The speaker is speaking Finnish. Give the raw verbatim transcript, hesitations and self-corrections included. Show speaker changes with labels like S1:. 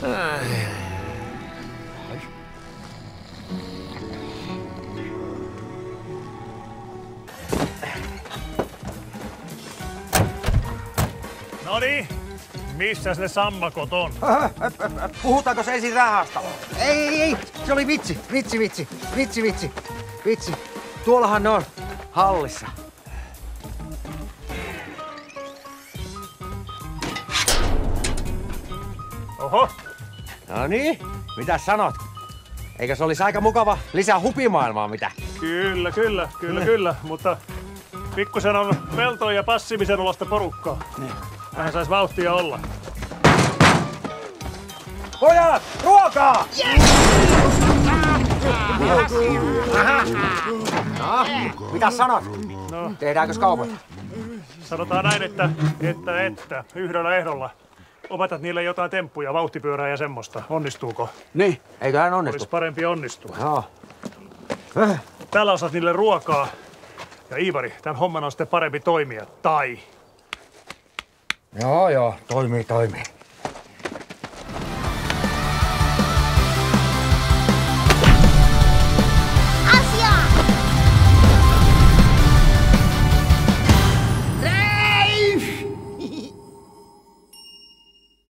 S1: Noniin, missäs ne sammakot on?
S2: Puhutaanko se ensin rahasta? Ei, ei, ei, se oli vitsi, vitsi, vitsi, vitsi, vitsi, vitsi. Tuollahan ne on, hallissa.
S1: Oho.
S2: No niin, mitäs sanot? Eikö se olisi aika mukava lisää hupimaailmaa, mitä?
S1: Kyllä, kyllä, kyllä, ne. kyllä, mutta pikkusen on veltoa ja passiivisen olosta porukkaa. Ne. Vähän sais vauhtia olla.
S2: Pojat, ruokaa! Yes! No, mitäs sanot?
S1: No.
S2: Tehdäänkö kaupat?
S1: Sanotaan näin, että, että, että, yhdellä ehdolla. Opetat niille jotain temppuja, vauhtipyörää ja semmoista. Onnistuuko?
S2: Niin, eiköhän onnistu.
S1: Olisi parempi onnistua.
S2: Joo.
S1: Täällä osaat niille ruokaa. Ja Iivari, tämän homman on sitten parempi toimia, tai?
S2: Joo, joo, toimii, toimii.